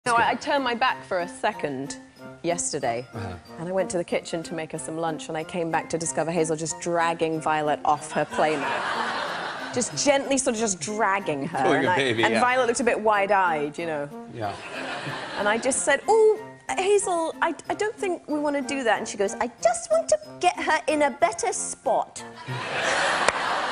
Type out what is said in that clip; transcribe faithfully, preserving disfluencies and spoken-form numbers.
No, I, I turned my back for a second yesterday, uh-huh. and I went to the kitchen to make her some lunch, and I came back to discover Hazel just dragging Violet off her playmat. Just gently sort of just dragging her. Pulling and a I, baby, and yeah. Violet looked a bit wide-eyed, you know. Yeah. And I just said, oh, Hazel, I, I don't think we want to do that. And she goes, I just want to get her in a better spot.